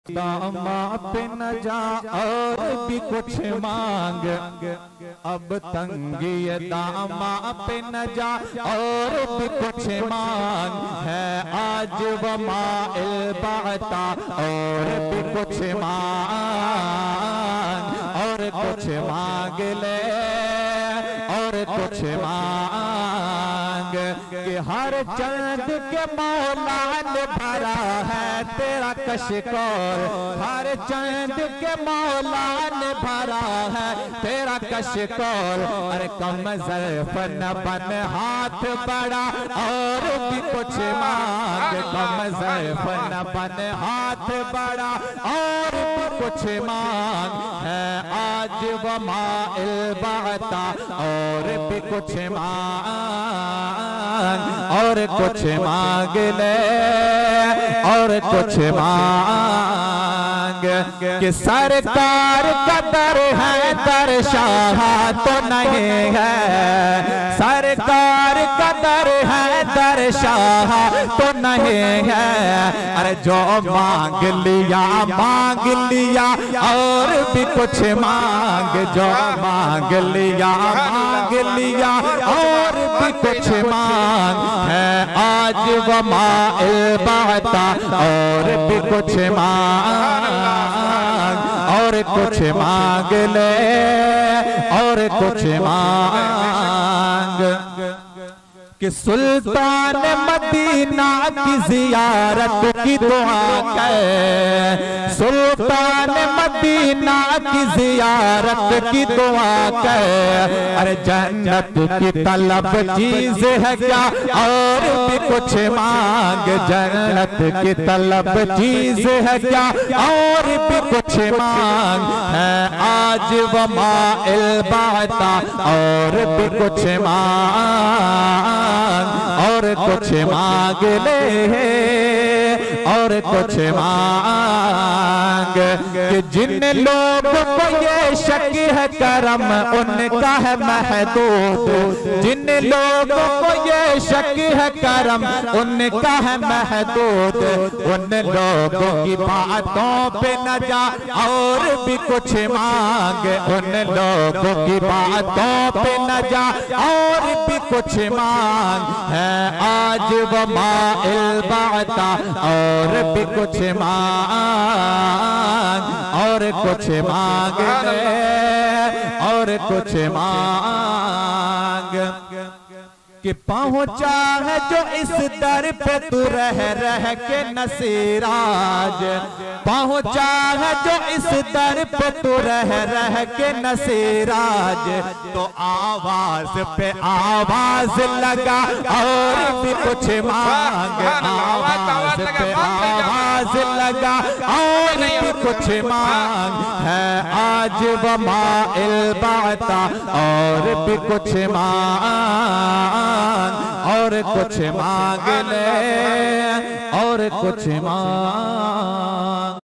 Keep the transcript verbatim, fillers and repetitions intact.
दामा पे न जा और भी कुछ मांग, अब तंगी दामा पे न जा और भी कुछ मांग है आज वमा इल्बाता और भी कुछ मांग, और कुछ मांग ले और कुछ मांग कि हर चंद के मौला ने भरा है तेरा कशकोर, हर चंद के मौला ने भरा है तेरा कशकोर। अरे कम ज़र्फ़ न बन हाथ बड़ा और भी कुछ मांग, कम ज़र्फ़ न बन हाथ बड़ा और भी कुछ मांग है आज वमा इल्बाता और भी कुछ मांग, और कुछ मांग ले और कुछ मांग कि सरकार का दर है दर शाह तो नहीं है, सरकार का दर है दर शाह तो नहीं है। अरे जो मांग लिया मांग लिया और भी कुछ मांग, जो मांग लिया मांग लिया और भी कुछ मांग है आज वमा इल्बाता और भी कुछ मांग, और कुछ मांग ले और कुछ मांग कि सुल्तान मदीना की जियारत की दुआ कर, सुल्तान मदीना की जियारत की दुआ कर। अरे जन्नत की तलब चीज है क्या और भी कुछ मांग, जन्नत की तलब चीज है क्या और भी कुछ मांग है आज वमा इल्बाता और भी कुछ मांग, और कुछ मांग ले और कुछ मांग कि जिन लोगों को ये शक है करम उनका है महदूद, जिन लोगों को ये शक है करम उनका है महदूद। उन लोगों की बातों पे न जा और भी कुछ मांग, उन लोगों की बातों पे न जा और भी कुछ मांग है आज वमा इल्बाता और भी कुछ मांग, और कुछ मांग ले और कुछ मांग कि पहुंचा है जो इस दर पे तू रह रह के नसीराज, पहुंचा है जो इस दर पे तू रह रह के नसीराज। तो आवाज पे आवाज लगा और भी कुछ मांग, आवाज पे आवाज लगा और भी कुछ मांग है आज वमा इल्बाता और भी कुछ मांग, और कुछ मांग ले और कुछ मांग।